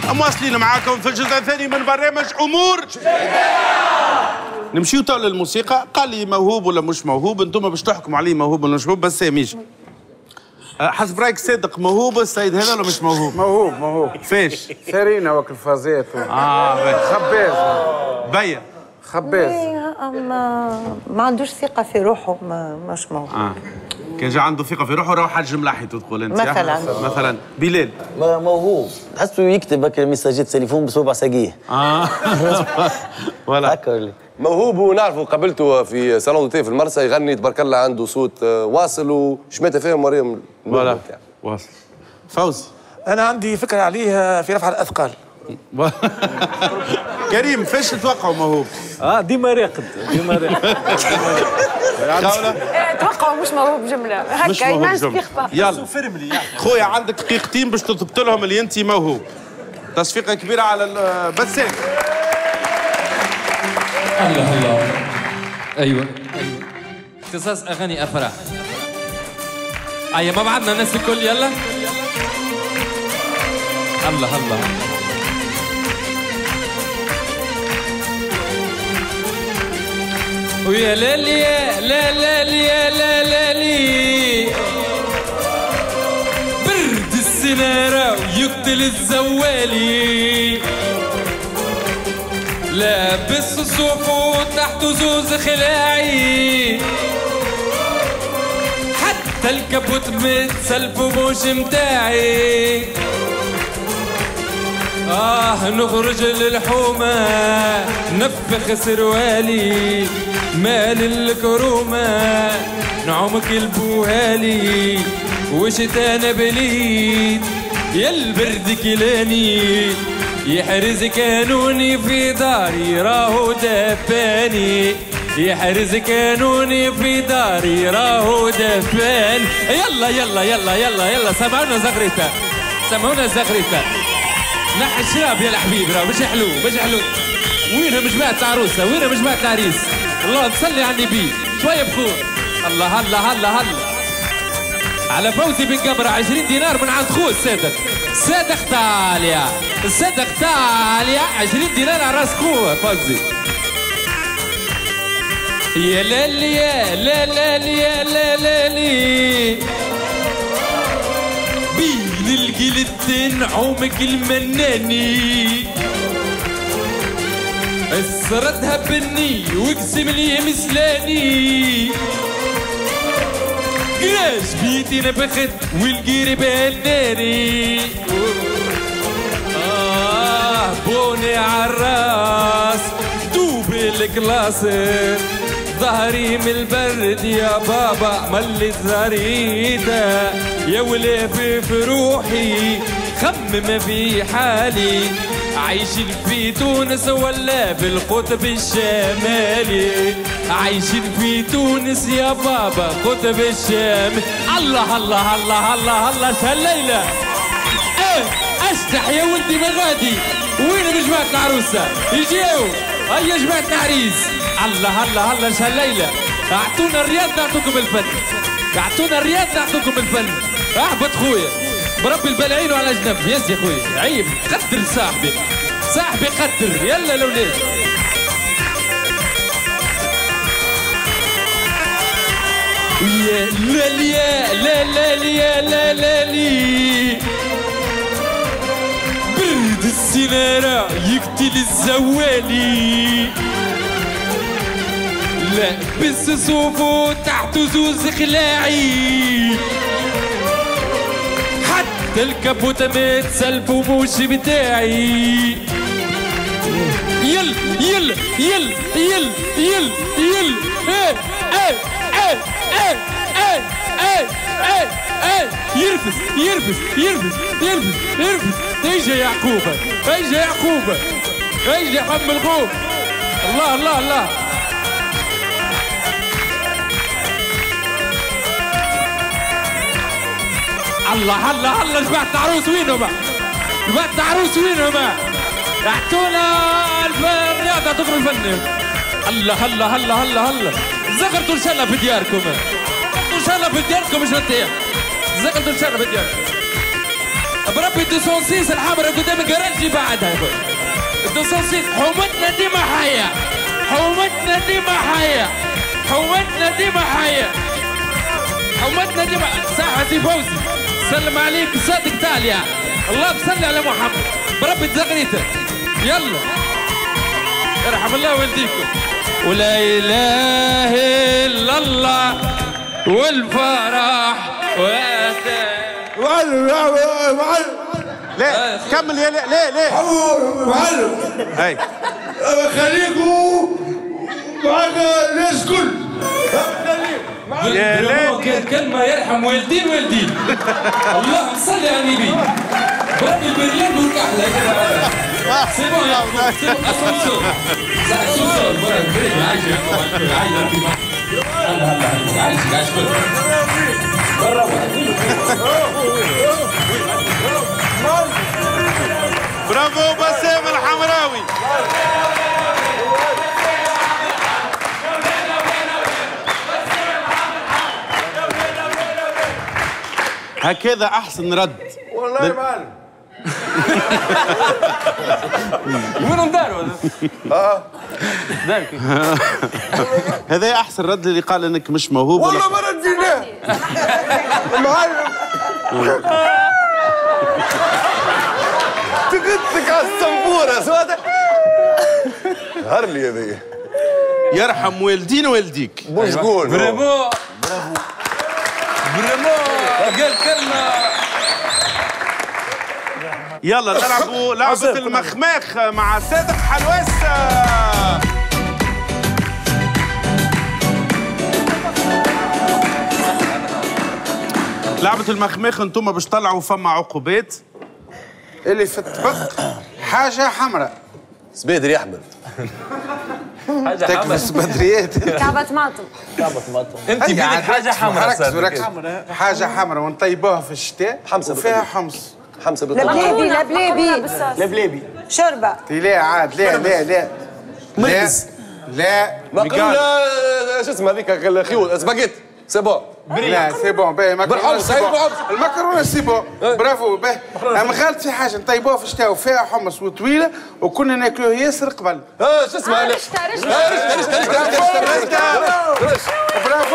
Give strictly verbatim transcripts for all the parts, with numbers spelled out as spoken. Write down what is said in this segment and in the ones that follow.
مواصلين معاكم في الجزء الثاني من برنامج امور نمشيو تو للموسيقى. قال لي موهوب ولا مش موهوب، انتم باش تحكموا عليه موهوب ولا مش موهوب. بس ميجي حسب رايك صادق موهوب السيد هذا ولا مش موهوب؟ موهوب موهوب. فاش؟ ثرينا وكل فازات اه خباز بيا خباز ما ما عندوش ثقة في روحه، ما مش موهوب. اه كان جا عنده ثقة في روحه راهو حاج ملاحي تقول انت مثلا مثلا بلال موهوب تحسه يكتب هكا ميساجات تليفون بصوبع ساقيه اه ولا هكا موهوب ونعرفه قابلته في صالون دوتي في المرسى يغني تبارك الله عنده صوت واصل وشماتة فيهم مريم ولا واصل. فوزي انا عندي فكره عليه في رفع الاثقال. كريم فاش تتوقعوا موهوب؟ اه ديما راقد ديما راقد. توقعوا مش موهوب جمله هكا ينسبيغ با. يلا خويا عندك دقيقتين باش تثبت لهم اللي انت موهوب. تصفيقه كبيره على بسام. الله الله ايوه ايوه اختصاص اغاني افراح. ايوه ما بعدنا الناس الكل يلا. الله الله ويا ليلي يا لا لا يا لا لا لي برد السنارة ويقتل الزوالي لابس صوف وتحت زوز خلاعي حتى الكبوت متسلف ومش متاعي آه نخرج للحومة نفخ سروالي مال الكرومة نعومك البوهالي وشتانا بليد يا البرد كلاني يحرز كانوني في داري راهو دفاني يحرز كانوني في داري راهو دفان. يلا يلا يلا يلا يلا سمعونا زغريته سمعونا زغريته نحي الشراب يا الحبيب راه مش حلو مش حلو. وينها مجموعة عروسة وينها مجموعة عريس. الله تصلي على النبي شوية بخور. الله الله الله الله على فوزي بن قبرة عشرين دينار من عند خوه الصادق صادق تاليا الصادق تاليا عشرين دينار على راس خوه فوزي. يا لالي يا لا لالي يا لا لالي بين القلت نعومك المناني السردها بني واقسم لي مسلاني قراش بيتي نبخت والقيرب هالناري آه بوني عالراس دوب الكلاسر ظهري من البرد يا بابا ملي زريته يا ولافي في روحي خمم في حالي عايشين في تونس ولا في القطب الشمالي عايشين في تونس يا بابا قطب الشمال. الله الله الله الله الله شهالليلة ايه اشتح يا ولدي مغادي وين مجموعة العروسة يجيو هيا جماعة العريس. الله الله الله شهالليلة اعطونا الرياض نعطوكم الفن اعطونا الرياض نعطوكم الفن. اهبط خويا بربي البلاعين وعلى جنب يز يا خويا عيب قدر صاحبي صاحبي قدر. يلا الاولاد يا لا يا لا لا يا لا لا لي برد السنارة يقتل الزوالي لابس صوفه تحت زوز خلاعي حتى الكابوت متسلف وموش بتاعي. يل يل يل يل يل يل ايه ايه ايه ايه ايه ايه ايه ايه يرفس يرفس يرفس يرفس يرفس. اجا يعقوبة اجا يعقوبة اجا حم الخوف. الله الله الله الله الله الله جماعة العروس وينهم؟ جماعة العروس وينهم؟ اعطونا الرياضة تخرج الفن. الله الله الله الله الله زغرتوا ان شاء الله في دياركم ان شاء الله في دياركم مش نتيح زغرتوا ان شاء الله في دياركم. بربي الدوسونسيس الحمراء قدام الجراج بعدها الدوسونسيس حومتنا ديما حية حومتنا ديما حية حومتنا ديما حية حومتنا ديما ساعة سي فوزي سلم عليك صادق تاليا الله تصلي على محمد بربي تزغريته يلا يرحم الله والديكم ولا اله الا الله والفرح لا كمل يا لا ليه ليه معلم هاي خليكوا معاك الناس كل يا لا كانت كلمة يرحم والدين والدين اللهم صل على النبي بربي البريان والكحلة سي بون يا سي بون اسانسور اسانسور بربي عايش عايش هلا هلا عايش عايش برا برافو بسام الحمراوي هكذا احسن رد والله يا معلم وين داروا اه هذا احسن رد اللي قال انك مش موهوب والله ما رديناه المعلم تقدك على الصنبوره سواده هرلي هذي يرحم والدين والديك مش قول برافو برافو برافو قال كلمة يلا نلعبوا لعبة المخماخ مع صادق حلواس لعبة المخماخ انتم باش تطلعوا فما عقوبات اللي في الطبق حاجة حمراء سبيدر يا احمد تكبس بدريات كعبة طماطم انت بيدك حاجة حمراء ركز ركز حاجة حمراء ونطيبوها في الشتاء حمصة وفيها حمص حمصة بالطبع لبليبي لبليبي لبليبي شوربة لا عاد لا لا لا لا لا مقرونة شو اسمها هذيك الخيول سباجيت سي بون لا سي بون باهي مكرونه بالحمص، سي هاي بون بالحمص. المكرونه سي بون برافو باهي اما غلط في حاجه نطيبوها في الشتاء وفيها حمص وطويله وكنا ناكلوه ياسر قبل اه شو اسمها رشتة رشتة رشتة رشتة رشتة رشتة برافو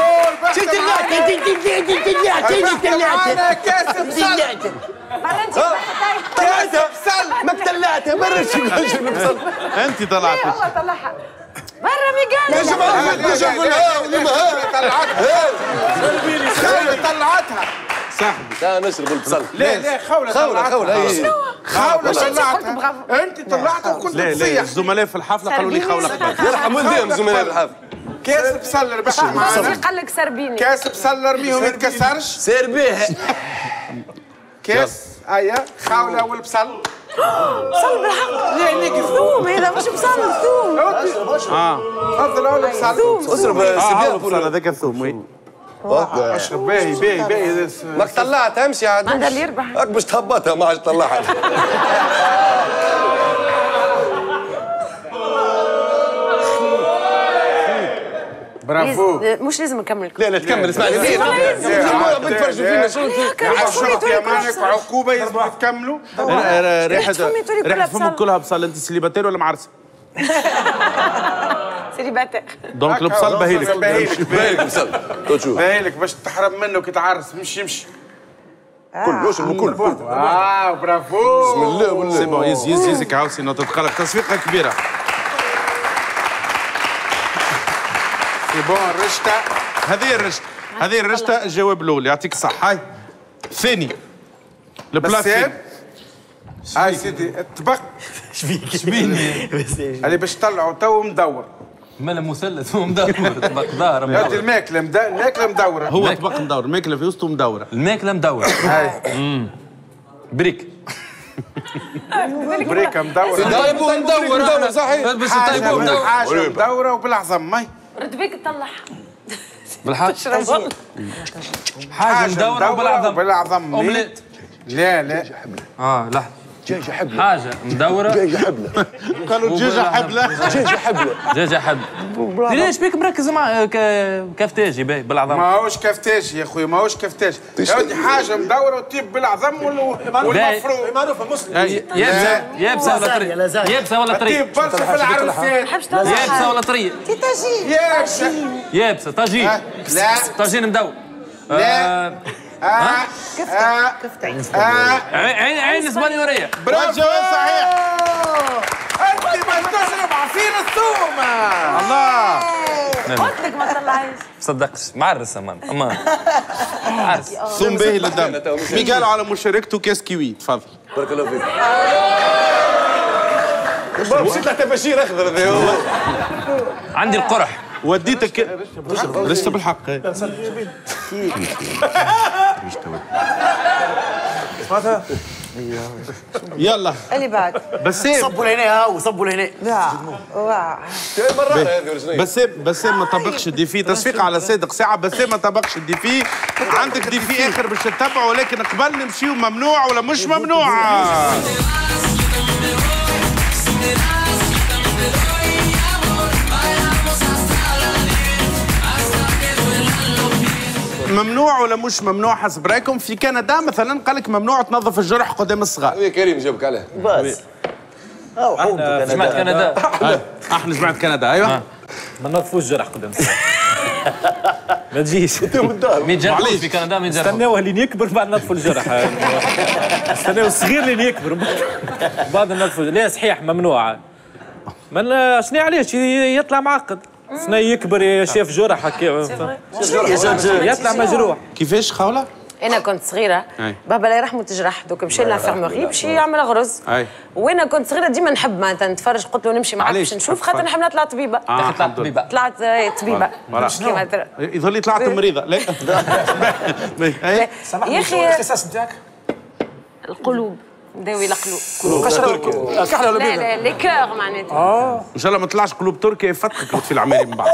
معانا كاسة بصل مرة انت كاسة بصل ما تلعتها برا شو بصل انت طلعتي الله طلعها مرة ميقال نشوف طلعتها خولة طلعتها صاحبي تعال نشرب البصل لا لا خولة خولة خولة طلعتها خولة قلت طلعتها برافو. انت طلعتها وكنت لا لا تصيح الزملاء في الحفلة قالوا لي خولة قبل يرحم والديهم زملاء الحافل كاس بصل ربحها فوزي معانا قال لك سربيني كاس بصل رميه ما يتكسرش سير بيه كاس ايا خولة والبصل بصل بالحق لا نقف ثوم هذا مش بصل ثوم اه تفضل اول بصل اشرب اه سبيان بصل هذاك الثوم وي اشرب باهي باهي باهي ماك طلعت امشي عاد عندها اللي يربح راك باش تهبطها ما عادش تطلعها برافو مش لازم نكمل لا لا تكمل اسمعني زين بتفرجوا فينا شنو عشرة يا مالك وعقوبة يلزم تكملوا ريحة فمي تولي كلها ريحة فمك بصل. كلها بصل انت سليباتير ولا معرسة سيليباتير دونك البصل باهيلك باهيلك باهيلك بصل تو تشوف باهيلك باش تحرم منه كي تعرس مشي يمشي كل يشربوا كل اه برافو بسم الله والله سي بون يز يز يزك عاوسي نوت تتقلق تصفيقة كبيرة سي بون الرشتة هذه الرشتة هذه الرشتة الجواب الأول يعطيك الصحة هاي ثاني البلا بسام الثاني هاي سيدي الطبق شبيني اللي باش تطلعوا تو مدور مالا مثلث هو مدور طبق دار هذه مدور. الماكلة مدا- الماكلة مدورة هو طبق مدور ماكلة في وسطه مدورة الماكلة مدور هاي بريك بريكة مدورة طيبوا مدور مدور صحيح باش طيبوا حاجة مدور حاجة مدورة وبالعظم مي رد بيك تطلعها بالحق رجل حاجة مدورة وبالعظم وبالعظم مي اومليت لا لا اه لحظة دجاجه حبله حاجه مدوره دجاجه حبله قالوا دجاجه حبله دجاجه حبله دجاجه حبله. ليش بيك مركز مع كفتاجي باهي بالعظم؟ ماهوش كفتاجي يا اخويا ماهوش كفتاجي يا ودي حاجه مدوره وتجيب بالعظم والمفروم معروفه مسلم. يابسه يابسه ولا طريه؟ يابسه ولا طريه؟ تجيب برشا في العروسات يابسه ولا طريه؟ يابسه يابسه طاجين. لا طاجين مدور. لا اه كفتة كفتة عين عين اسباني وريه. برافو جواب صحيح. انت ما تشرب عصير الثوم الله. قلت لك ما طلعيش. صدقش معرس امان امان معرس. ثوم باهي للدم. مي قالوا على مشاركته كاس كيوي تفضل. بارك الله فيك. مشيت لحتى بشير اخضر هذا هو. عندي القرح. وديتك رشته بالحق. سمعتها؟ يلا اللي بعد بسام. صبوا لهنا هاو صبوا لهنا. لا واه بسام بسام ما طبقش الديفي. تصفيق على صادق ساعه. بسام ما طبقش الديفي. عندك ديفي اخر باش تتبعه ولكن قبل نمشيو ممنوع ولا مش ممنوع. ممنوع ولا مش ممنوع حسب رايكم؟ في كندا مثلا قال لك ممنوع تنظف الجرح قدام الصغار. يا كريم جابك عليه. بس او حوم جماعه كندا. احنا جماعه كندا ايوه. ما نظفوش جرح قدام الصغار. ما تجيش. مين جرحوه في كندا؟ مين جرحوه؟ استناوه لين يكبر بعد نظفوا الجرح. استناوه الصغير لين يكبر بعد نظفوا. لا صحيح ممنوع. من شنو علاش يطلع معقد؟ سنة يكبر شاف جرح هكا يطلع مجروح. كيفاش خاوله؟ انا كنت صغيره بابا الله يرحمه تجرح دوك مشى للانفيرموري باش يعمل غرز. وانا كنت صغيره ديما نحب معناتها نتفرج. قلت له نمشي معاك باش نشوف خاطر نحب نطلع طبيبه. آه طلعت طبيبه. طلعت طبيبه. يظهر لي طلعت مريضه. لا يا اخي الاختصاص نتاعك؟ القلوب نداوي القلوب. قشره كحله ولا لا لا لي كور معناتها. اه ان شاء الله ما طلعش قلوب تركيا يفتقك في العماري من بعد.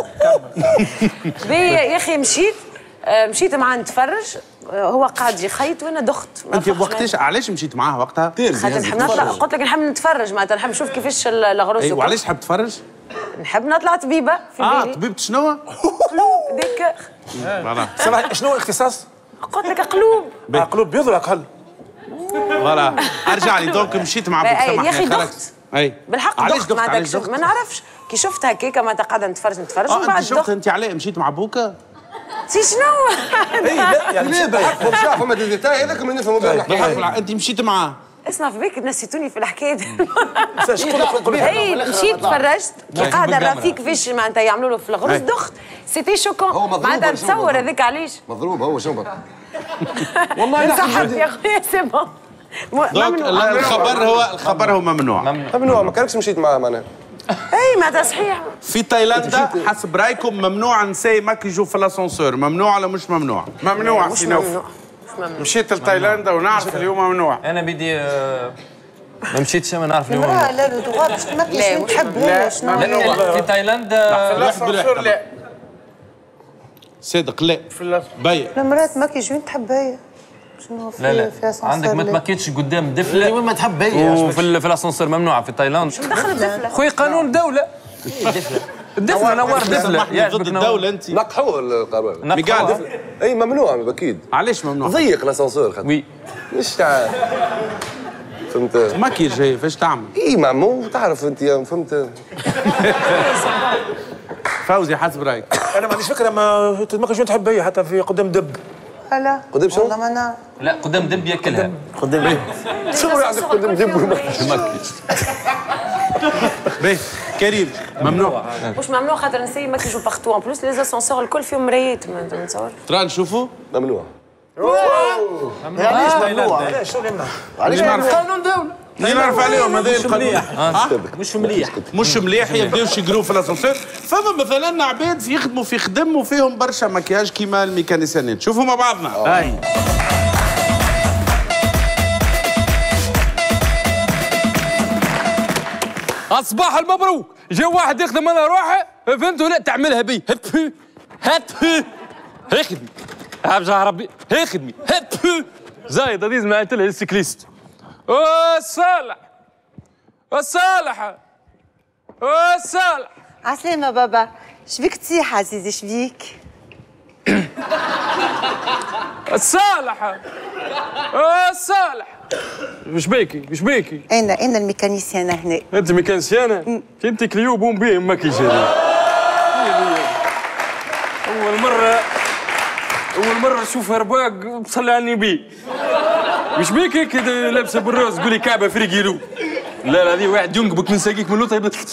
يا اخي مشيت مشيت معاه نتفرج. هو قاعد يخيط وانا دخت. انت وقتاش علاش مشيت معاه وقتها؟ خاطر نحب نطلع. قلت لك نحب نتفرج معناتها نحب نشوف كيفاش الغروس. اي وعلاش تحب تتفرج؟ نحب نطلع طبيبه في بالي. اه طبيبه شنو؟ قلوب ديك. سامح شنو الاختصاص؟ قلت لك قلوب. اه قلوب بيض ولا كحل؟ فوالا ارجع لي دونك مشيت مع ابوك سامحني. يا اخي دخت. اي بالحق علاش دخت معناتها كشفت ما نعرفش كي شفت هكاكا معناتها قاعده نتفرج نتفرج ومن بعد دخت. انت علاء مشيت مع ابوك؟ سي شنو؟ اي لا يعني لا بالحق بالشعب فما ديتاي هذاك من نفهموا بها الحكايه. انت مشيت معاه؟ اسمع في بالك نسيتوني في الحكايه. اي مشيت تفرجت كي قاعده رافيق كيفاش معناتها يعملوا له في الغرز دخت. سيتي شوكون معناتها نتصور هذاك علاش مضروب هو شنو والله صحت يا خويا سي بون. الخبر هو الخبر هو ممنوع. ممنوع ما كانكش مشيت معاه معناها. اي معناتها صحيح. في تايلاندا حسب رايكم ممنوع نساء يمكيجوا في الاسانسور. ممنوع ولا مش ممنوع؟ ممنوع. مش ممنوع. مشيت لتايلاندا ونعرف اليوم ممنوع. انا بدي ما مشيتش ما نعرف اليوم. لا لا لا باش تمكيش نحب لا شنو في تايلاندا. في الاسانسور لا. صادق لا. باين. المراه تمكيج وين تحب هي؟ شنو في لا لا في اسانسور؟ عندك ما تمكيتش قدام الدفله. وين ما تحب هي. وفي في الاسانسور ممنوع في تايلاند. شو دخل الدفله؟ خويا قانون دوله. الدفله الدفله نوار دفله. ضد الدوله انت. نقحوه القانون. نقحوه. اي ممنوع اكيد. علاش ممنوع؟ ضيق الاسانسور خاطر. وي مش تاع فهمت. ماكيج هي فاش تعمل؟ اي مامو تعرف انت فهمت. فوزي حسب رايك. انا ما عنديش فكره ما تمكش وين تحب هي حتى في قدام دب. لا قدام شنو؟ والله ما نعرف. لا قدام دب ياكلها. قدام ايه؟ شنو عندك قدام دب يمكش. باهي كريم ممنوع. مش ممنوع خاطر نسي يمكيجوا باغتو ان بلوس لي اسانسور الكل فيهم مرايات ما نتصور. ترى نشوفوا؟ ممنوع. علاش ممنوع؟ علاش شو اللي يمنع؟ علاش نعرف قانون دوله. اللي نعرف عليهم هذا القانون. مش مليح. مش مليح يبداوش يقروا في الاسانسور. فما مثلا عباد يخدموا في خدم وفيهم برشا مكياج كيما الميكانيسيانات. شوفوا مع بعضنا. هاي الصباح المبروك. جا واحد يخدم انا روحه فهمتوا لا تعملها بي هات هات هي خدمي. ابجع ربي هي خدمي هات زايد هذه معناتها السيكليست. او صالح او صالح او صالح. عسلامة بابا، شبيك تصيح عزيزي شبيك؟ صالح او صالح. وش بيكي وش بيكي؟ انا انا الميكانيسيان هنا. انت ميكانيسيانة؟ انت كليو بوم بيه ماكي جاي. اول مرة اول مرة نشوف رباق بصلي على النبي. وش بيك هيك لابسه بالروز تقولي كعبه فريقيلو؟ لا لا هذه واحد ينقبك من ساقيك من لوطه يبدا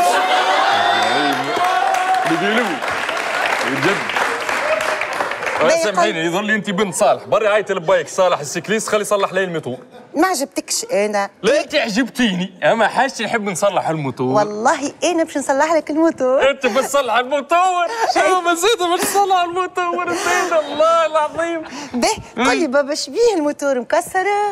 فريقيلو بجد. سامحيني يظهر لي انت بنت صالح، بري عيطي لبايك صالح السكليس خلي يصلح لي الموتور. ما عجبتكش انا؟ لا انت عجبتيني، اما حاجتي نحب نصلح الموتور. والله انا باش نصلح لك الموتور. انت بس تصلح الموتور؟ شو مزيد باش تصلح الموتور زيد الله العظيم. به قول لي بابا شبيه الموتور مكسره؟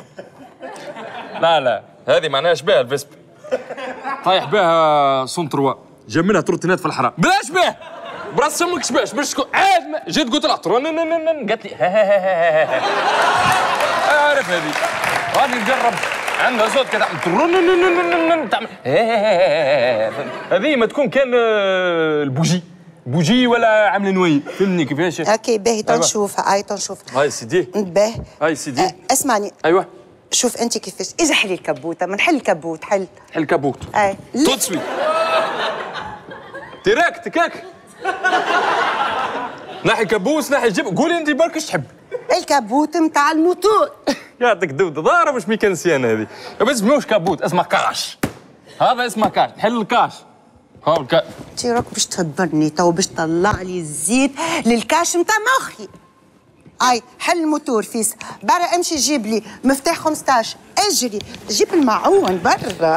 لا لا هذه معناها شبيه الفيسبا طايح بها سون تروا جاب منها تروتينات في الحرام بلاش بيه براس امك شباش باش تكون عاد جيت قلت لها ترون قالت لي ها ها ها ها ها عارف هذه غادي نجرب عندها صوت كذا ترون تعمل هذه ما تكون كان البوجي بوجي ولا عامله نوي فهمني كيفاش. اوكي باهي تنشوفها اي تنشوفها. هاي سيدي باهي هاي سيدي أه اسمعني. ايوه شوف انت كيفاش اجي حلي الكبوته ما نحل الكبوت حل حل الكبوت اي تو سويت تراك تكاك ناحي كبوس ناحي جيب قولي انت برك ايش تحب. الكبوت نتاع الموتور. يعطيك دودة ضارة مش ميكانسيان هذه بس مش كبوت اسمه كاش هذا اسمه كاش نحل الكاش ها الكاش. انت راك باش تهبرني تو باش تطلع لي الزيت للكاش نتاع مخي. اي حل الموتور فيس برا امشي جيب لي مفتاح خمسطاش اجري جيب المعون برا.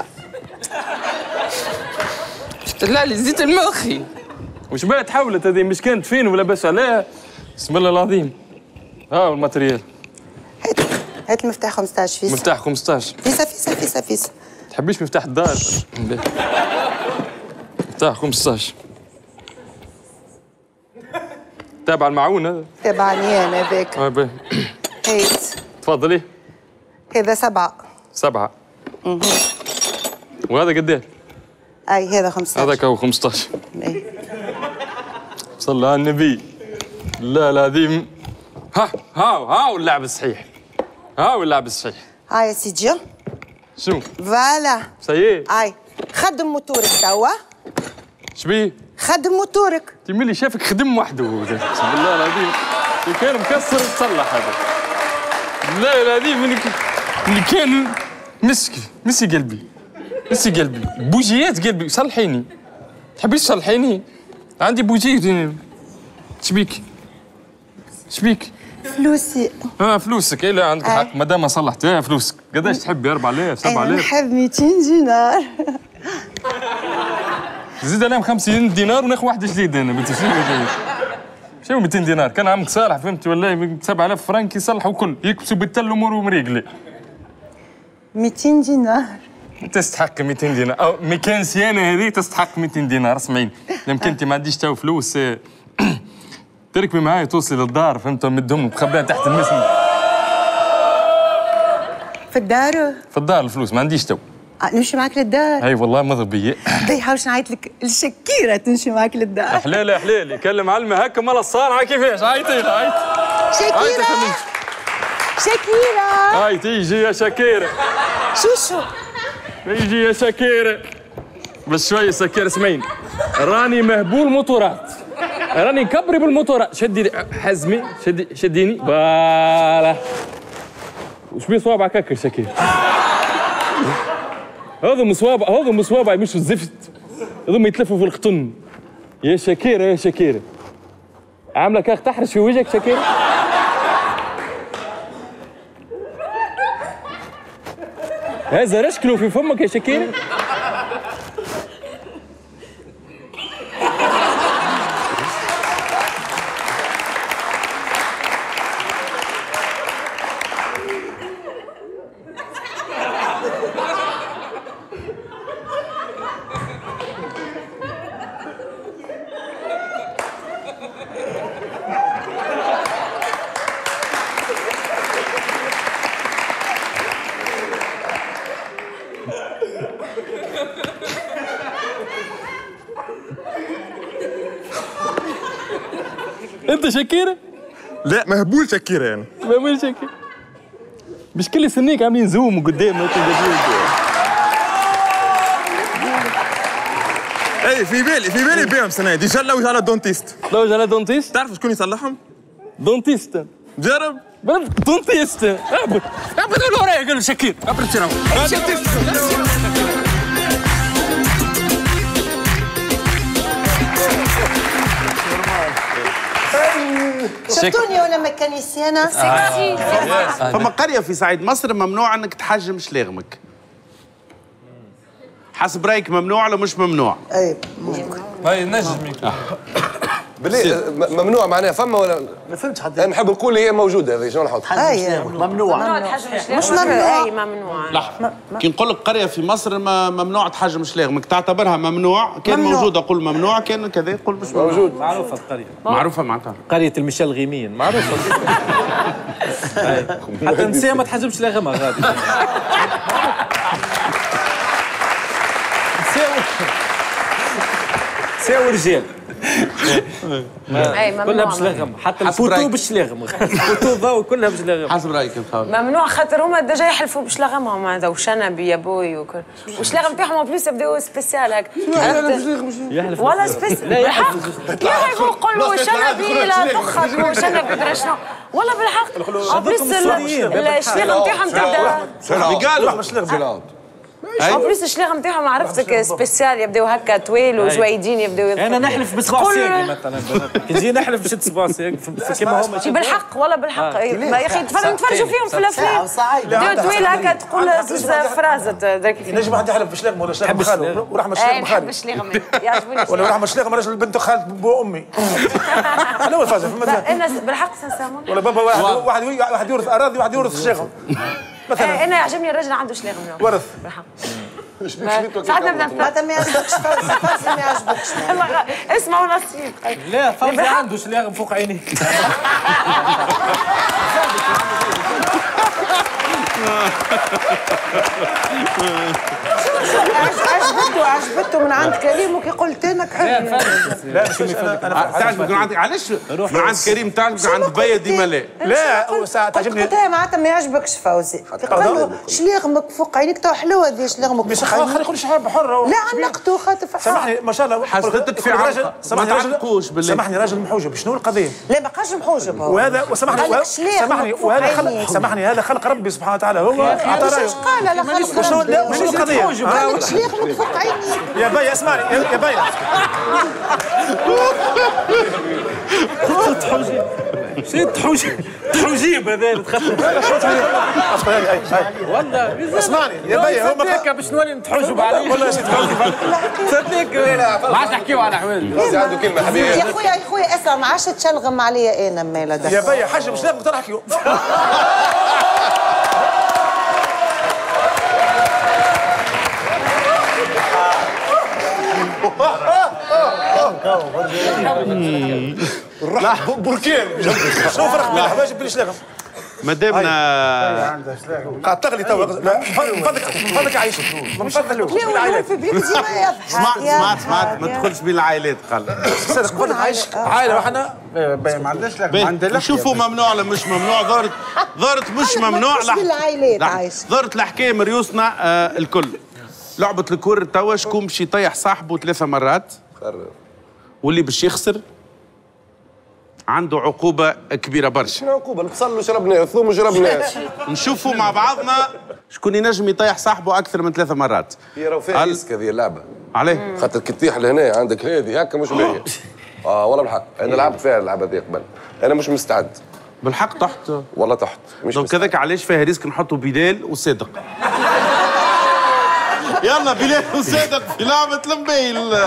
طلع لي زيت المخي وش بقى تحولت هذه مش كانت فين ولا بس عليها بسم الله العظيم. ها الماتريال هات هات المفتاح خمسطاش فيس مفتاح خمسطاش فيسا فيسا فيسا فيسا تحبيش مفتاح الدار مفتاح خمسطاش تابع المعون هذا تابعني انا هذاك. اه باهي هيت تفضلي هذا سبعة سبعة اها وهذا قديه؟ اي هذا خمسطاش هذاك هو خمسطاش اي صلى على النبي لا العظيم. ها هاو هاو اللعب الصحيح هاو اللعب الصحيح. هاي يا سيدي شنو؟ فوالا سيي اي خدم موتورك توا. شبيه؟ خدم موتورك. انت ملي شافك خدم وحده بسم الله العظيم كان مكسر تصلح هذا. لا العظيم اللي كان مسكي مسي قلبي مسي قلبي بوجيات قلبي صلحيني تحبيش تصلحيني؟ عندي بوجي شبيك؟ شبيك؟ فلوسي. اه فلوسك ايه لا عندك حق ما دام صلحتها فلوسك قداش تحبي أربعة آلاف سبعة آلاف؟ انا نحب مئتين دينار. زيد عليهم خمسين دينار وناخذ واحدة جديدة أنا بنت شنو شنو مئتين دينار كان عمك صالح فهمت ولا سبعة آلاف فرنك يصلحوا كل يكبسوا بالتل أموره مريقلة. مئتين دينار تستحق مئتين دينار أو ميكانسيانة هذه تستحق مئتين دينار اسمعيني يمكن أنت ما عنديش تو فلوس تركبي معايا توصلي للدار فهمت مدهم تخبيها تحت المسند. في الدار؟ في الدار الفلوس ما عنديش تو. نمشي معاك للدار؟ اي والله ماذا بيا. باهي حاوش نعيط لك الشكيرة تمشي معاك للدار. حلالة حلالة كلم علمة هكا مال الصانعة كيفاش عيطي لها عيط. شكيرة شكيرة هاي تيجي يا شكيرة. شو شو؟ تيجي يا شكيرة بس شوية شكيرة اسمعيني راني مهبول موتورات راني كبري بالموتورات شدي حزمي شدي شديني فوالا وش بيه صوابعك هكا شكيرة هذا صوابع هذا صوابعي مش الزفت هذوما يتلفوا في القطن يا شكيرة يا شكيرة عاملة كاخ تحرش في وجهك شكيرة هذا رشكله في فمك يا شكيرة انت شكيره؟ لا مهبول شكيره يعني مهبول شكيره مش كل سنيك عاملين زوم قدام اي في بالي في بالي بيهم سنه دي جا لوج على دونتيست لوج على دونتيست تعرف شكون يصلحهم؟ دونتيست جرب دونتيست اهبط اهبط قول ورايا قال شكير ابرد سيرو شفتوني وانا ميكانيسيانه سكسي فما قريه في صعيد مصر ممنوع انك تحجم شلاغمك. حسب رايك ممنوع ولا مش ممنوع؟ اي ممكن هاي نجم بالله ممنوع معناها فما ولا ما فهمتش حتى انا نحب نقول هي موجوده هذه شنو نحط؟ اي ممنوع ممنوع تحجم شلاغمك. مش ممنوع. اي ممنوع. لحظة كي نقول لك قرية في مصر ما ممنوع تحجم شلاغمك تعتبرها ممنوع كان ممنوع. موجود أقول ممنوع كان كذا قول مش ممنوع. موجود معروفه القريه معروفة معناتها قريه المشال غيمين معروفه هاي. حتى النساء ما تحجمش لغمها غادي نساء ورجال اي ممنوع. كلها مش لغم حتى الفوتو مش لغم الفوتو ضوء كلها مش لغم حسب رايك انت ممنوع خاطر هما ديجا يحلفوا باش لغمهم معناتها وشنبي يا بوي وكل والشلاغم تاعهم بلوس يبداو سبيسيال هكا يحلف ولا سبيسيال لا بالحق يحلف يحلفوا يقولوا شنبي لا تخط وشنبي درا شنو ولا بالحق بلوس الشلاغم تاعهم تبدا قالوا ان بليس الشلاغم تاعهم عرفتك سبيسيال يبداو هكا طويل وجويدين يبداو انا نحلف بصباع ساقي مثلا كي نجي نحلف بشد صباع ساقي كيما هما بالحق ولا بالحق يا اخي نتفرجوا فيهم في الافلام دو طويل هكا تقول زوز فرازت ينجم واحد يحلف بشلاغم ولا شلاغم خاله ورحمه شلاغم خالي بشلاغم يعجبني ولا رحمه شلاغم راجل بنت خالة بو امي انا هو فازه انا بالحق سنسامون ولا بابا واحد واحد يورث اراضي واحد يورث الشلاغم مثلا انا يعجبني الراجل عنده شلاغم ورث ساعات نبدا هذا ما يعجبكش فوزي ما يعجبكش اسمعوا نصيب لا فوزي عنده شلاغم فوق عينيه عجبته عجبته من عند كريم وكيقول تانك حلو لا مش انا تعجبك من عند علاش من عند كريم تعجبك عند بيا ديما لا لا ساعه تعجبني قلت لها معناتها ما يعجبكش فوزي قال له شلاغمك فوق عينيك تو حلوه هذه شلاغمك مش خلي يقول شحال حر لا عنقته خاطر سامحني ما شاء الله حسدتك في عرقه ما تعرفوش بالله سامحني راجل محوجب شنو القضيه؟ لا ما قاش محوجب هو وهذا وسامحني سامحني وهذا خلق سامحني هذا خلق ربي سبحانه وتعالى هو اعطى رايه قال لا خلق وشنو لا وشنو القضيه؟ عندك شلاغمك فوق عينيك يا بايا اسمعني يا بايا تحوجيب شي تحوجيب تحوجيب هذا والله اسمعني يا بايا هما هكا باش نولي نتحوجب عليه والله شي تحوجب صدق ما عادش نحكيو على حوال عنده كلمه حبيبي يا خويا يا خويا اسمع ما عادش تشلغم عليا انا مالا يا بايا حاجه مش لازم تحكيو الرحم بركان شنو فرق بين الحواجب بين الشلاغم؟ مادامنا قاعد تغلي توا لا من فضلك من فضلك عايشك من فضلك لا والله في بيت ديما يضحك سمعت سمعت سمعت ما تدخلش بين العائلات قال صدق من فضلك عايشك عائله وحنا ما عندناش باهي نشوفوا ممنوع ولا مش ممنوع ظهرت ظهرت مش ممنوع بالعائلات عايش ظهرت الحكايه مريوسنا آه الكل لعبه الكور توا شكون باش يطيح صاحبه ثلاثة مرات واللي باش يخسر عنده عقوبة كبيرة برشا. شنو عقوبة؟ البصل وشربناه، الثوم وشربناه. نشوفوا مع بعضنا شكون ينجم يطيح صاحبه أكثر من ثلاثة مرات. هي راهو فيها ريسك هذه اللعبة. عليه؟ خاطر كي تطيح لهنا عندك هذه هكا مش باهية. اه والله بالحق، أنا لعبت فيها اللعبة هذه قبل. أنا مش مستعد. بالحق تحت؟ والله تحت. مش دونك كذاك علاش فيها ريسك نحطوا بلال وصادق. يلا بلال وصادق في لعبة المبيل.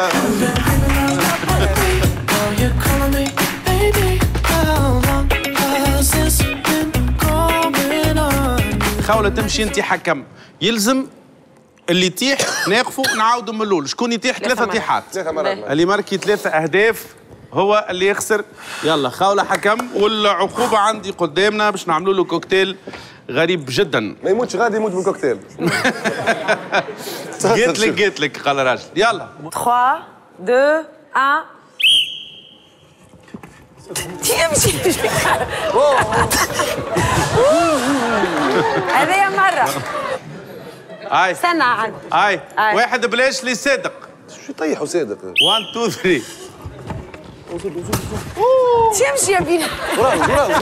خاولة تمشي انت حكم يلزم اللي يطيح ناقفوا نعاودوا من الاول شكون يطيح ثلاثة طيحات ثلاثة مرات اللي ماركي ثلاثة اهداف هو اللي يخسر يلا خاولة حكم والعقوبة عندي قدامنا باش نعملوا له كوكتيل غريب جدا ما يموتش غادي يموت بالكوكتيل قلت لك قلت لك قال راجل يلا ثلاثة اثنين واحد تمشي. هذايا مرة. هاي استنى عاد. هاي واحد بلاش لي صادق. شو يطيحوا صادق؟ واحد اثنين ثلاثة. تمشي يا بينا. برافو برافو.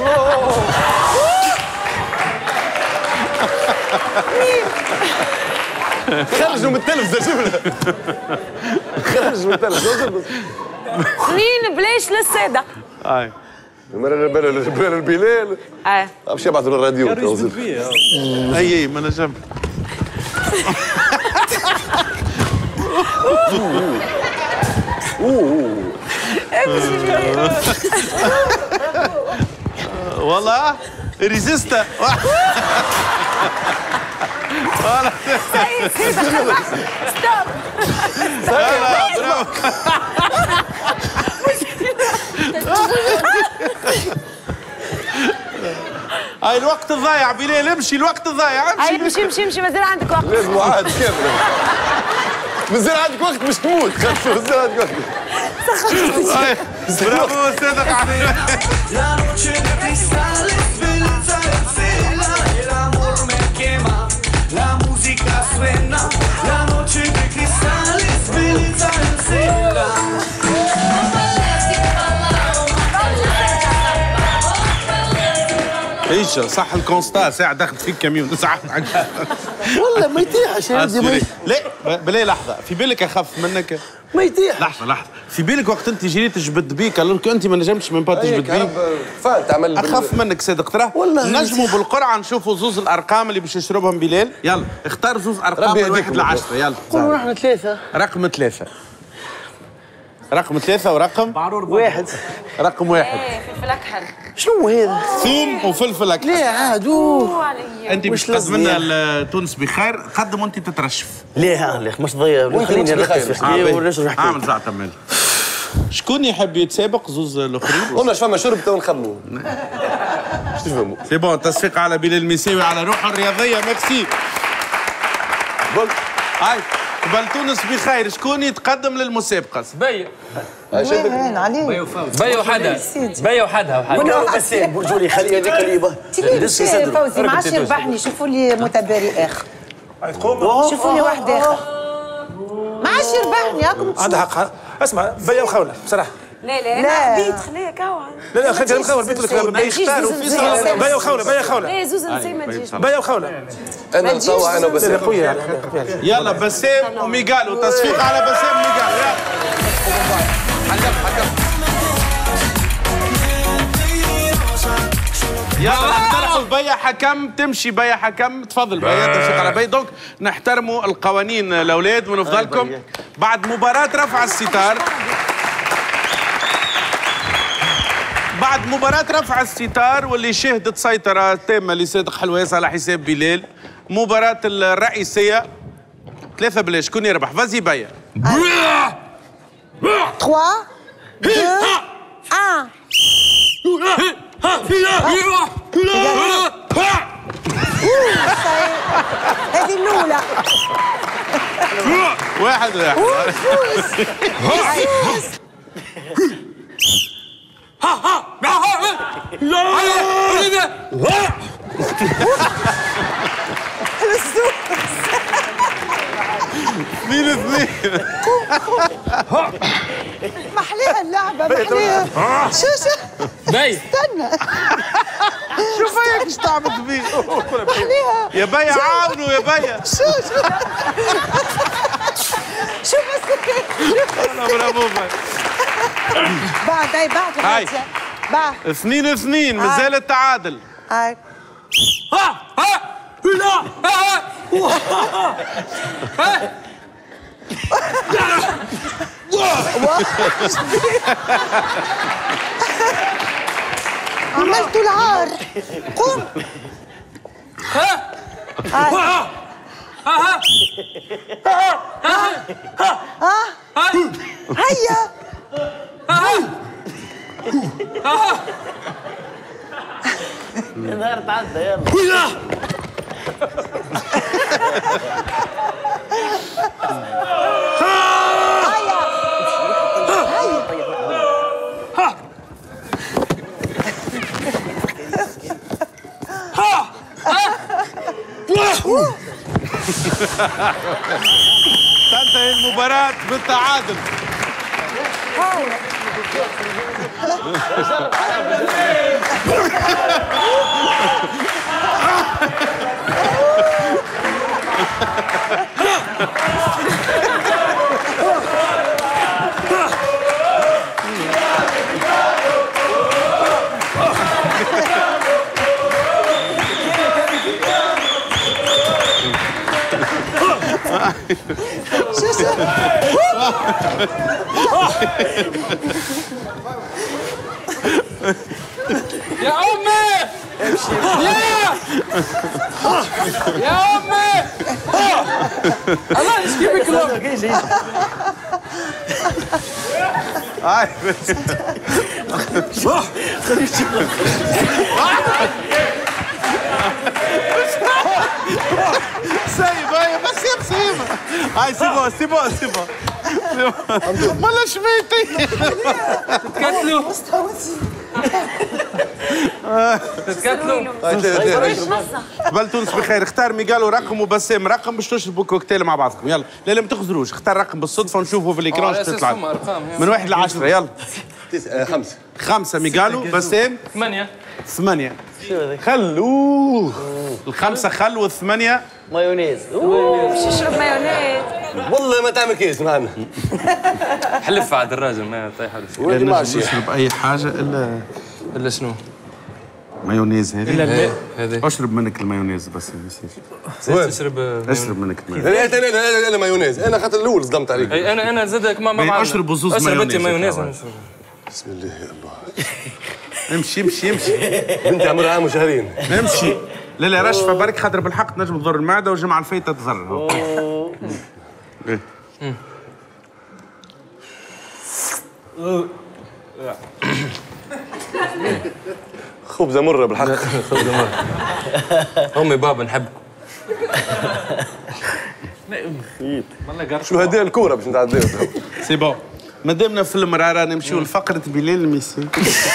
خرجوا من التلفزة شوف خرجوا من التلفزة. اثنين بلاش للصادق. هاي جبال البلال. اه باش يبعثوا للراديو. اي اي ما نجم. والله ريزيستا. والله ستوب. هاي الوقت الضايع بليل امشي الوقت الضايع امشي. هاي امشي امشي امشي مازال عندك وقت. لازم عاد كامل. مازال عندك وقت باش تموت. مازال عندك وقت. برافو صادق عليك. ايش صح الكونستا ساعة دخلت فيك كميون ساعة والله ما يطيحش يا ولدي ما لا بلاي لحظة في بالك أخف منك ما يطيح. لحظة لحظة في بالك وقت أنت جريت تجبد بيك الوغ أنت ما نجمتش من بعد تجبد بيك. فات تعمل أخف منك صادق ترى. نجموا بالقرعة نشوفوا زوز الأرقام اللي باش يشربهم بلال. يلا اختار زوز أرقام من واحد لعشرة. يلا قولوا نحن ثلاثة. رقم ثلاثة. رقم ثلاثة ورقم واحد. رقم واحد. ايه فلفل اكحل. شنو هذا؟ ثوم وفلفل اكحل. لا عادو. انت باش تقدم لنا تونس بخير قدم وانت تترشف. لا لا مش ضيع خليني نركز في حكايه ونشرح حكايه. عامل ساعة تمل. شكون يحب يتسابق زوز الاخرين؟ قلنا فما شرب تو نخمموا. اش تفهموا؟ سي بون تصفيق على بلال المساوي على روحه الرياضية ميرسي. هاي قبل تونس بخير شكون يتقدم للمسابقة؟ بيا وين عليه؟ بيا وحدها بيا وحدها وحدها. بس برجولي خلي هذيك اللي تليش فوزي ما عادش يربحني. شوفوا لي متبري اخر. شوفوا لي واحد اخر. ما عادش يربحني هاكم. عندها حق. اسمع بيا وخوله بصراحه. لا لا لا بيت خليها كوا. لا لا خليها نخول بيت ولا يختاروا في صالة. بيا وخوله بيا وخوله. لا زوز نسي ما تجيش. بيا وخوله. انا نطوع انا وبسام. يلا بسام وميغالو تصفيق على بسام وميغالو. يلا حكم حكم. يلا نقترحوا بيا حكم تمشي بيا حكم تفضل بيا تصفيق على بيا. دونك نحترموا القوانين الاولاد من فضلكم. بعد مباراة رفع الستار بعد مباراة رفع الستار واللي شهدت سيطرة تامة لصادق حلويس على حساب بلال. مباراة الرئيسية ثلاثة بلاش شكون يربح؟ فازي بيا. ثلاثة اثنين هذه الأولى. واحد واحد. اثنين اثنين. محليها اللعبة محليها. شو شو بي استنى. شوف هيك ايش تعمل فيه. محليها. يا بيا عاونوا يا بيا. شو شو شو بس برافو. بعد هاي بعد هاي. بعد اثنين اثنين مازال التعادل. هاي ها ها لا عملتوا العار. قوم. ها هاي ها ها هيا النهار تعدى يلا. تنتهي المباراة بالتعادل. يا امي يا يا امي الله يشكي بك الوقت. هاي سايب هاي بس يا سيبها. هاي سيبها سيبها سيبها والله شميتي تتكتلوا تتكتلوا. قبل تونس بخير. اختار ميغال ورقم وبسام رقم باش تشربوا كوكتيل مع بعضكم. يلا لا لا ما تخزروش. اختار رقم بالصدفه ونشوفوا في الاكران ايش تطلع من واحد لعشرة. يلا خمسة خمسة ميغالو. بسام ثمانية ثمانية. خلوه الخمسة خل والثمانية مايونيز. باش يشرب مايونيز. والله ما تعمل كيس معنا. حلف عاد الراجل ما طيح ولدي ماشي يشرب أي حاجة إلا إلا شنو؟ مايونيز هذه. إلا الماء هذه. اشرب منك المايونيز بس وين تشرب؟ اشرب منك المايونيز. لا لا لا لا لا مايونيز. أنا خاطر الأول صدمت عليك. أي أنا أنا زادك ما ما اشرب بزوز مايونيز. اشرب أنت مايونيز. بسم الله يا الله. امشي امشي امشي. بنتي عمرها عام وشهرين. امشي. لا لا رشفة برك خاطر بالحق تنجم تضر المعدة والجمعة الفايتة تضر. خبزة مرة بالحق. خبزة مرة. أمي بابا نحبكم. شو هدية الكورة باش نتعداو. سي بون. مادامنا في المرارة نمشيو لفقرة بلال الميسي.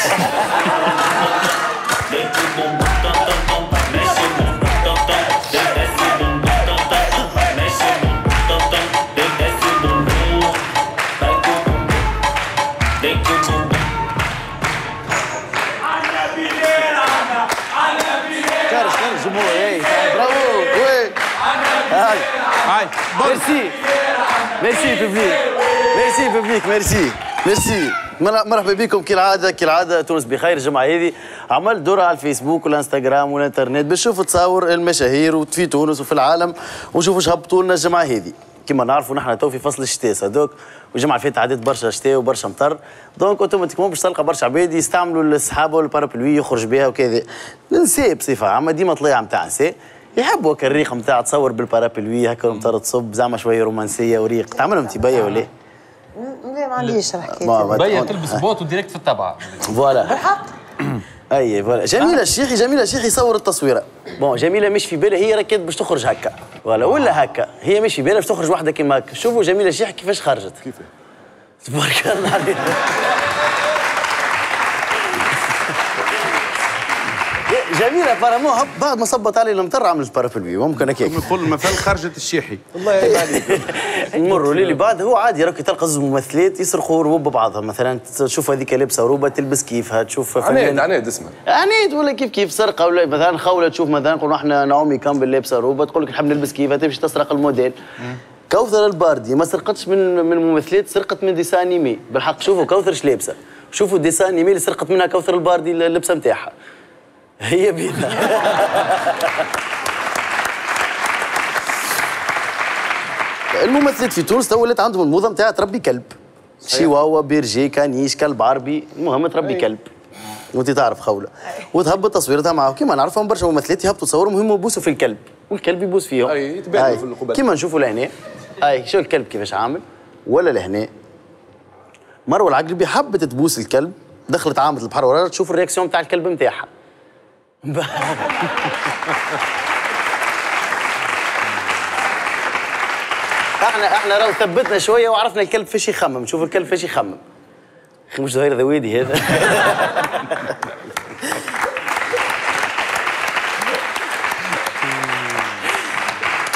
هاي ميرسي ميرسي بوبليك ميرسي بوبليك ميرسي ميرسي. مرحبا بكم كالعاده كالعاده. تونس بخير الجمعه هذه عملت دوره على الفيسبوك والانستغرام والانترنت باش نشوفوا تصاور المشاهير في تونس وفي العالم ونشوفوا اش هبطوا لنا الجمعه هذه. كما نعرفوا نحن تو في فصل الشتاء صدوق والجمعه اللي فاتت عدت برشا شتاء وبرشا مطر دونك اوتوماتيكمون باش تلقى برشا عباد يستعملوا السحابه والبارابلوي يخرج بها وكذا. النساء بصفه عامه ديما طليعه نتاع نساء يحبوا هكا الريق نتاع تصور بالبارابلوي هكا المطر تصب زعما شويه رومانسيه وريق. تعملهم انت بيا ولا؟ لا ما عنديش الحكايه. بيا تلبس بوت وديريكت في الطبعه. فوالا بالحق. اي فوالا. جميله الشيخي جميله الشيخي يصور التصويره. بون جميله مش في بالها هي ركضت باش تخرج هكا ولا ولا هكا هي مش في بالها باش تخرج وحده كيما هكا. شوفوا جميله الشيخي كيفاش خرجت. كيفاش؟ تبارك الله عليها. جميله بارامو بعد ما صبت علي المطر عملت بارابلوي ممكن هكاك. يقول المثل خرجت الشيحي. الله يعيب عليك. نمروا ليلي بعد هو عادي راك تلقى زوج ممثلات يسرقوا روب بعضها مثلا تشوف هذيك لابسه روبه تلبس كيفها تشوف عنيد عنيد اسمها عنيد ولا كيف كيف سرقه ولا مثلا خوله تشوف مثلا نقولوا احنا نعومي كامبل لابسه روبه تقول لك نحب نلبس كيفها تمشي تسرق الموديل. كوثر الباردي ما سرقتش من من الممثلات سرقت من ديسان انيمي بالحق. شوفوا كوثر ايش لابسه شوفوا ديسان انيمي اللي سرقت منها كوثر الباردي اللبسه نتاعها هي بينا. الممثلات في تونس تو ولات عندهم الموضه نتاع تربي كلب شيواوا بيرجي كانيش كلب عربي المهم تربي كلب وانت تعرف خوله وتهبط تصويرتها معاه. كيما نعرفهم برشا ممثلات يهبطوا تصوروا مهم يبوسوا في الكلب والكلب يبوس فيهم. اي يتبادلوا في القبال كيما نشوفوا لهنا. اي شو الكلب كيفاش عامل ولا لهنا. مروه العقربي حبت تبوس الكلب دخلت عامة البحر ورا تشوف الرياكسيون نتاع الكلب نتاعها. احنا احنا راهو ثبتنا شويه وعرفنا الكلب فاش يخمم. شوف الكلب فاش يخمم. اخي مش ظهير ذويدي هذا.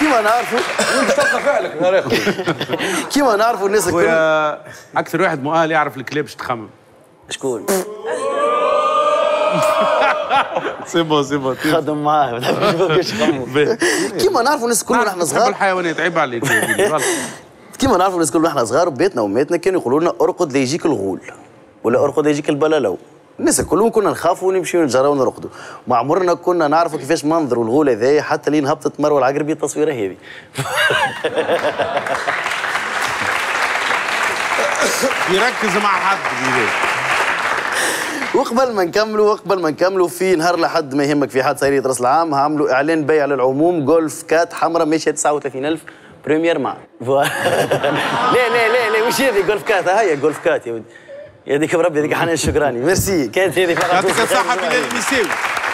كيما نعرفوا مش تلقى فعلك نهار اخر. كيما نعرفوا الناس الكل. اكثر واحد مؤهل يعرف الكلاب باش تخمم. شكون؟ سي بون سي بون خدم معاه كيما نعرفوا الناس الكل ونحن صغار. الحيوانات عيب عليك. كيما نعرفوا الناس الكل ونحن صغار وبيتنا واماتنا كانوا يقولوا لنا ارقد ليجيك الغول ولا ارقد ليجيك البلالو. الناس الكلهم كنا نخافوا ونمشيو نجراو ونرقدوا. ما عمرنا كنا نعرفوا كيفاش منظروا الغول هذايا حتى لين هبطت مروه العقربي التصويره هذه. يركز مع حد بيديه. وقبل ما نكملوا وقبل ما نكملوا في نهار لحد ما يهمك في حد سيرية راس العام عملوا اعلان بيع للعموم جولف كات حمراء ماشيه تسعة وثلاثين ألف بريمير مع لا لا لا لا مش هذه جولف كات هي جولف كات يا ودي يديك بربي يديك حنان الشكراني ميرسي كانت هذه فقط. يعطيك الصحة بلال المساوي.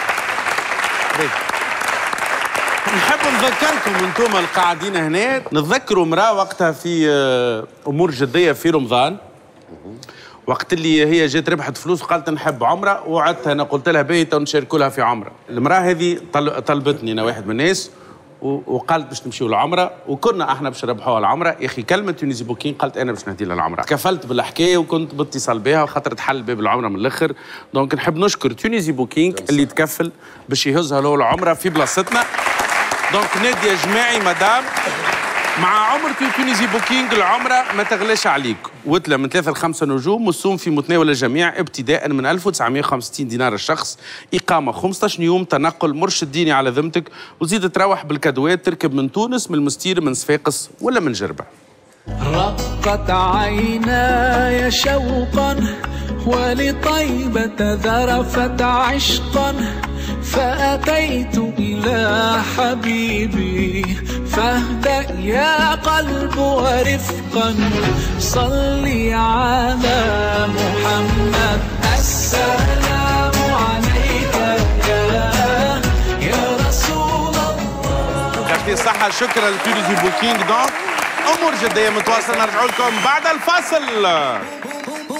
نحب نذكركم انتم القاعدين هنا نتذكروا امراه وقتها في امور جديه في رمضان وقت اللي هي جات ربحت فلوس وقالت نحب عمره وعدتها انا قلت لها باهي نشاركوا لها في عمره. المراه هذه طلبتني انا واحد من الناس وقالت باش نمشيو للعمره وكنا احنا باش نربحوها العمره. يا اخي كلمه تونيزي بوكين قالت انا باش نهدي لها العمره. كفلت بالحكايه وكنت باتصال بها وخاطر تحل باب العمره من الاخر. دونك نحب نشكر تونيزي بوكينغ اللي تكفل باش يهزها له العمره في بلاصتنا. دونك نادي جماعي مدام مع عمر تونيزي بوكينغ العمره ما تغلاش عليك. وتله من ثلاثة لخمسة نجوم والصوم في متناول الجميع ابتداء من ألف وتسعمائة وخمسة وستين دينار الشخص. إقامة خمسطاش يوم تنقل مرشد ديني على ذمتك وزيد تروح بالكادوات تركب من تونس من المستير من صفاقس ولا من جربة. رقت عيناي شوقا ولطيبة ذرفت عشقا فأتيت إلى حبيبي فاهدأ يا قلب ورفقا صلي على محمد السلام عليك يا يا رسول الله. يعطيك الصحة شكرا لتونيزي بوكينغ. دونك أمور جدية متواصلة نرجع لكم بعد الفاصل.